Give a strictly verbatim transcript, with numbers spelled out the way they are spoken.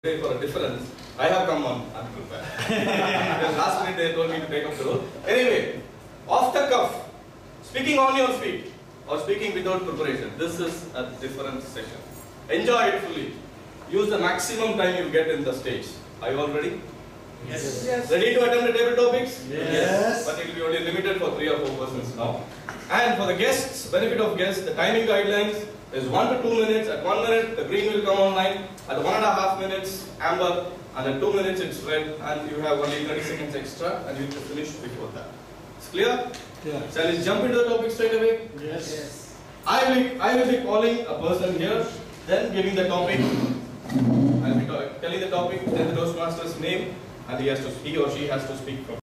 For a difference, I have come on unprepared. Because last minute they told me to take up the role. Anyway, off the cuff, speaking on your feet or speaking without preparation, this is a different session. Enjoy it fully. Use the maximum time you get in the stage. Are you all ready? Yes. Yes. Ready to attend the table topics? Yes. Yes. But it will be only limited for three or four persons now. And for the guests, benefit of guests, the timing guidelines is one to two minutes. At one minute, the green will come online. At one and a half minutes, amber. And at two minutes, it's red. And you have only thirty seconds extra, and you have to finish before that. It's clear? Yeah. Shall we jump into the topic straight away? Yes. Yes. I will, I will be calling a person here, then giving the topic. I'll be telling the topic, then the Toastmaster's name, and he has to, he or she has to speak from.